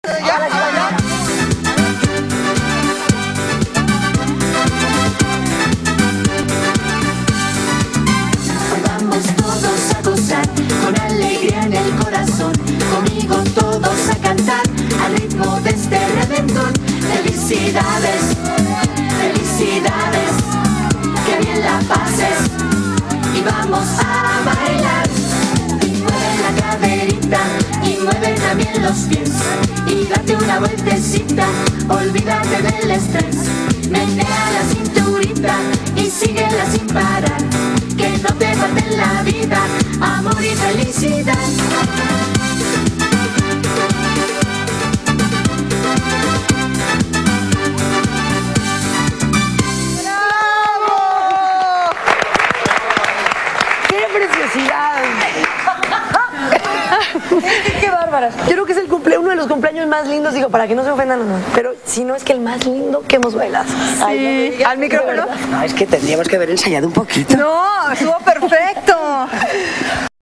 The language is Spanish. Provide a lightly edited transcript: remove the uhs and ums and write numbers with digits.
Vamos todos a gozar, con alegría en el corazón, conmigo todos a cantar, al ritmo de este reventón. Felicidades, felicidades, que bien la pases, y vamos a bailar. Mueve la caderita y mueve también los pies, y date una vueltecita, olvídate del estrés. Menea la cinturita y síguela sin parar, que no te falte en la vida amor y felicidad. ¡Qué preciosidad! ¡Qué bárbaras! Yo creo que es uno de los cumpleaños más lindos, digo, para que no se ofendan, no, pero si no es que el más lindo que hemos bailado. Sí. Ay, no, ¿Al micrófono? No, es que tendríamos que haber ensayado un poquito. No, estuvo perfecto.